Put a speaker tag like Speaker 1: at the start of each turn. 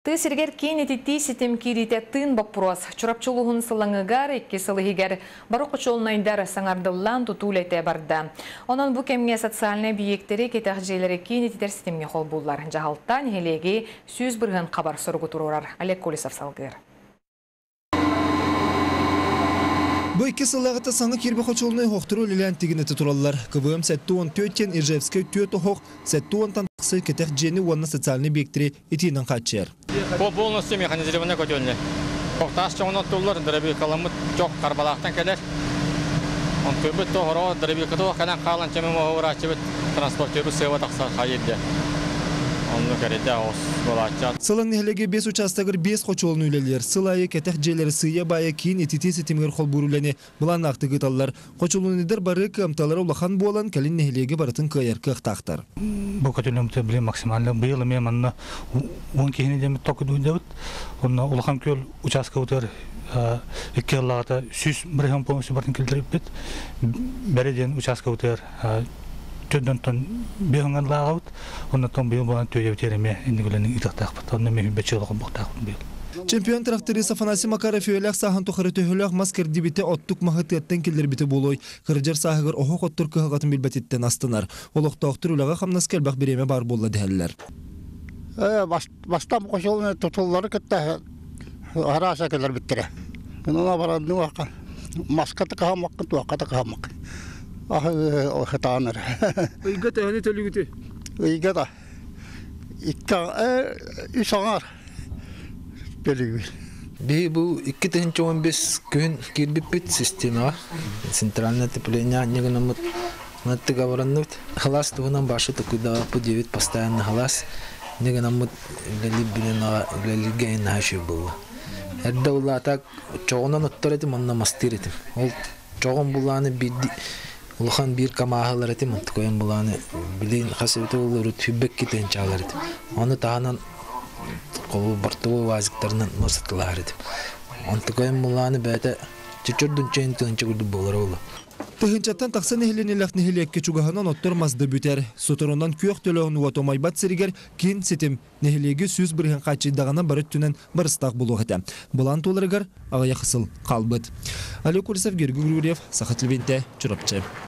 Speaker 1: Тысергер кенетити ситем кирите тын баппрос. Чурапчулуғын сылаңығар, екке сылығығар баруқы чолнайдар саңардылан тутулайтай барды. Онын бұ кемге социальный объекттері кетақ жейлері кенетитер ситемге қол бұллар. Жағалттан елеге сөз бірғын қабар сұрғы тұрурар. Олег Колесов салғыр.
Speaker 2: Бұл екі сылағыта саңы кербі қочылыны хоқтыру лилән тегінеті тұралылар. КВМ сәтті 14-тен Ижевскай төті хоқ, сәтті 10-тан тақсы кетек жені онына социальный бектері етейінің қатшер.
Speaker 3: Полностью механизированный котельный. Хоқташ жоғынан тұлылар, дәрәбі қаламыт жоқ қарбалақтан кәлер. Он көбіт тоғыра, дәрәбі күті қадан қалан чәмі мұғыр ачыбыт транспортеру сыйва тақса қайырды.
Speaker 2: Сылың нәхілеге 5 участагыр 5 қочолын үйлелер. Сылайы кәтәқ желері сыя байы кейін етете сетемгер қол бұруләне бұлан ақты ғыталар. Қочолынедер бары көмталары ұлақан болан кәлін нәхілеге барытын көйер көқтақтар.
Speaker 4: Бұл көтелімді біле максималды бұйылы мен манна 10 кейіне демет тоқыды өйдеуіт. Онна ұлақан көл участка өтер 2 жылағата 100 бірген полностью бартын келдіріп бет. Бәреден участка өтер Төндөн бүйіңін лағауыт, оннаттан бүйін болан төйев тереме индігілінің итақтақпыт, онны мүйін бәтшіліғын бұқтақпыт бүйін.
Speaker 2: Чемпион тракторист Афанасий Макаров өйләк сахан тұқыры төхіләк маскер дебіте оттық мағытыяттан келдер біті болой. Кырджар сағығыр оғық оттыр кығығатын білбәтеттен астынар. Олықта оқтыр үліға қамнас келбәқ береме бар болла дәлілер.
Speaker 5: Бастан қошылыны тұтылылары күтті араса келер біттірі. Мұнына барадың уаққа. Маскаты қағамаққын, туаққаты қағамаққын. Хатаныр.
Speaker 2: Үйгі тәхіне төлі күті?
Speaker 5: Үйгі да. Үш аңар. Бөлігі.
Speaker 6: Бұл 2-15 күн кербіппет система. Центральное отопление негіна мұтты ғавараннывд. Халас тұғынан башы тұқыдағы по 9 постоянно халас. Негіна мұт үлелігейін ашы болды. Әрді ұлы атақ çoğundan ұттар етім, онына мастыр етім. Ол çoğun бұланы бейді Улахан бир камахалар этим, антыкоен буланы билин хасыбыты болу рүтфибек кетен чалар этим. Оны тағанан қолу бартуы вазиктарынан носатылар этим. Антыкоен буланы бәті чүчірдін чейін тыңчы күрді болар олу.
Speaker 2: Тыгынчаттан тақсы нехиленелек нехилекке чуғағынан оттыр мазды бүтер. Соторондан күйек төлігін уатомайбат сірігер кейін сетім нехилеге сөз бірген қачыдағынан барыт түнен барыстақ болу ғыты. Бұлан толырығар ағая қысыл қалбыт. Олег Колесов, Георгий Григорьев, Сахат Левенте, Чурапчы.